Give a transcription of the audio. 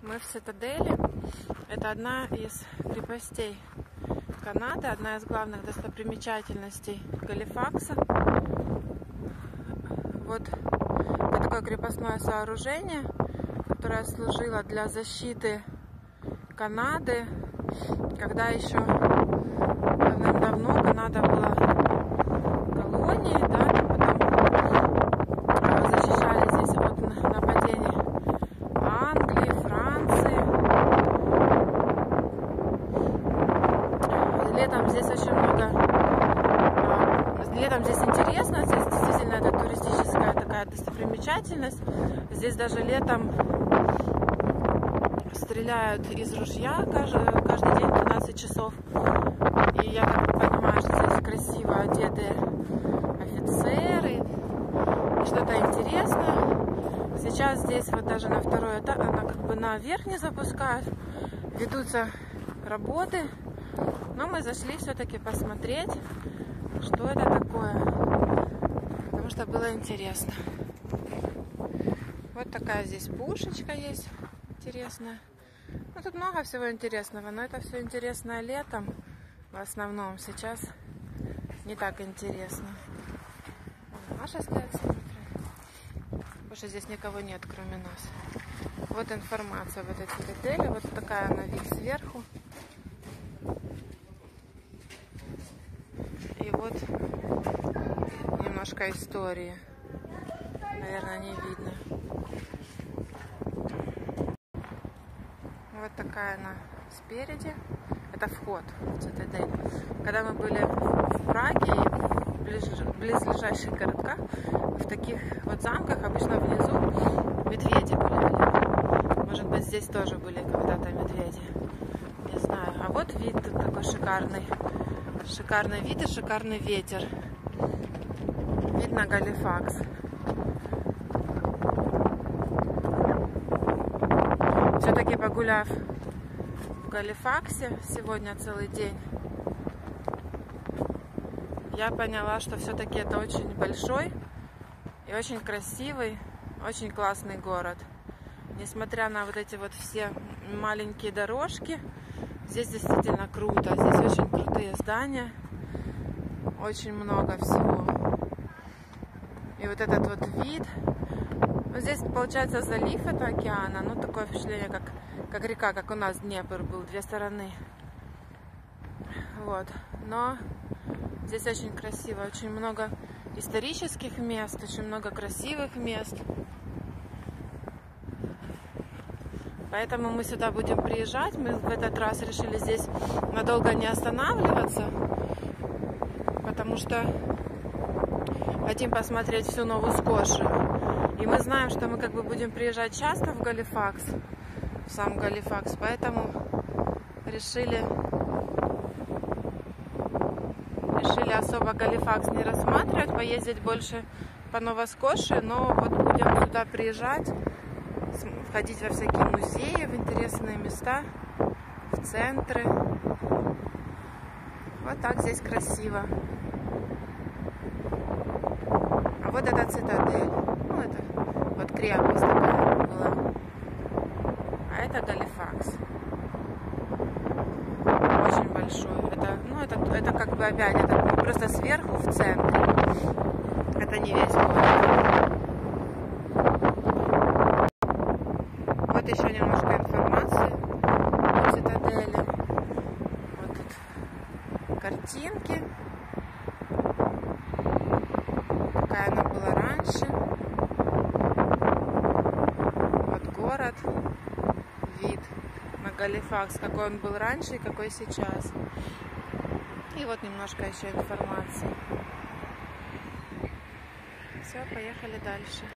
Мы в Цитадели. Это одна из крепостей Канады, одна из главных достопримечательностей Галифакса. Вот такое крепостное сооружение, которое служило для защиты Канады, когда еще давным-давно Канада была колонией, да, потом защищали здесь от нападений Англии, Франции. Летом здесь очень много, летом здесь интересно, здесь действительно это туристическая такая достопримечательность. Здесь даже летом стреляют из ружья каждый день 12 часов. И я так понимаю, что здесь красиво одетые офицеры, и что-то интересное. Сейчас здесь вот даже на второй этаж, она как бы наверх не запускают, ведутся работы. Но мы зашли все-таки посмотреть, что это такое, потому что было интересно. Вот такая здесь пушечка есть интересная. Ну, тут много всего интересного, но это все интересно летом в основном. Сейчас не так интересно. Маша стоит, смотрит. Больше здесь никого нет, кроме нас. Вот информация об этой цитадели. Вот такая она вид сверху. И вот немножко истории. Наверное, не видно. Вот такая она спереди. Это вход в цитадель. Когда мы были в Праге и в близлежащих городках, в таких вот замках обычно внизу медведи были. Может быть, здесь тоже были когда-то медведи. Не знаю. А вот вид тут такой шикарный. Шикарный вид и шикарный ветер. Видно Галифакс. Все-таки погуляв в Галифаксе сегодня целый день, я поняла, что все-таки это очень большой и очень красивый, очень классный город. Несмотря на вот эти вот все маленькие дорожки, здесь действительно круто. Здесь очень крутые здания, очень много всего. И вот этот вот вид. Ну, здесь получается залив, это океана. Ну, такое впечатление, как река, как у нас Днепр был, две стороны. Вот. Но здесь очень красиво, очень много исторических мест, очень много красивых мест. Поэтому мы сюда будем приезжать. Мы в этот раз решили здесь надолго не останавливаться, потому что хотим посмотреть всю Нову Скошию. И мы знаем, что мы как бы будем приезжать часто в Галифакс, в сам Галифакс, поэтому решили особо Галифакс не рассматривать, поездить больше по Новоскошии, но вот будем сюда приезжать, ходить во всякие музеи, в интересные места, в центры. Вот так здесь красиво. А вот это цитадель. Ну, это вот крепость такая была. А это Галифакс. Очень большой. Это как бы опять, это просто сверху в центре. Это не весь город. Вот еще немножко информации о цитадели. Вот тут картинки. Какая она была раньше. Вот город. Вид на Галифакс, какой он был раньше и какой сейчас. И вот немножко еще информации. Все, поехали дальше.